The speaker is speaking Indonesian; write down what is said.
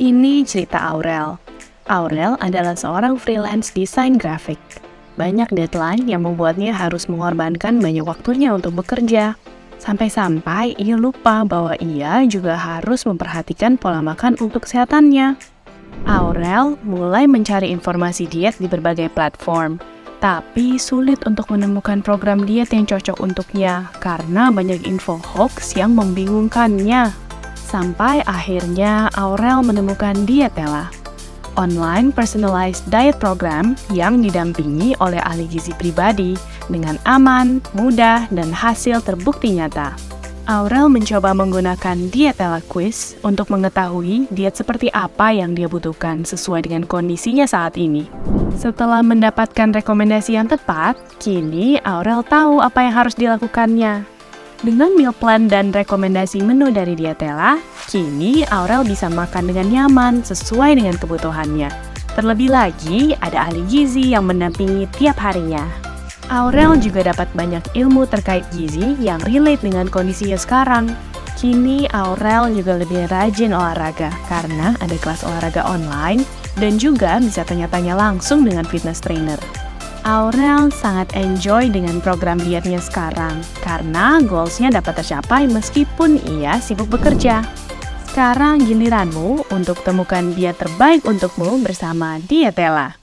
Ini cerita Aurel. Aurel adalah seorang freelance desain grafik. Banyak deadline yang membuatnya harus mengorbankan banyak waktunya untuk bekerja. Sampai-sampai ia lupa bahwa ia juga harus memperhatikan pola makan untuk kesehatannya. Aurel mulai mencari informasi diet di berbagai platform, tapi sulit untuk menemukan program diet yang cocok untuknya karena banyak info hoax yang membingungkannya. Sampai akhirnya Aurel menemukan Dietella, online personalized diet program yang didampingi oleh ahli gizi pribadi dengan aman, mudah, dan hasil terbukti nyata. Aurel mencoba menggunakan Dietella Quiz untuk mengetahui diet seperti apa yang dia butuhkan sesuai dengan kondisinya saat ini. Setelah mendapatkan rekomendasi yang tepat, kini Aurel tahu apa yang harus dilakukannya. Dengan meal plan dan rekomendasi menu dari Dietella, kini Aurel bisa makan dengan nyaman sesuai dengan kebutuhannya. Terlebih lagi, ada ahli gizi yang mendampingi tiap harinya. Aurel juga dapat banyak ilmu terkait gizi yang relate dengan kondisinya sekarang. Kini Aurel juga lebih rajin olahraga karena ada kelas olahraga online dan juga bisa tanya-tanya langsung dengan fitness trainer. Aurel sangat enjoy dengan program dietnya sekarang karena goals-nya dapat tercapai meskipun ia sibuk bekerja. Sekarang giliranmu untuk temukan diet terbaik untukmu bersama Dietella.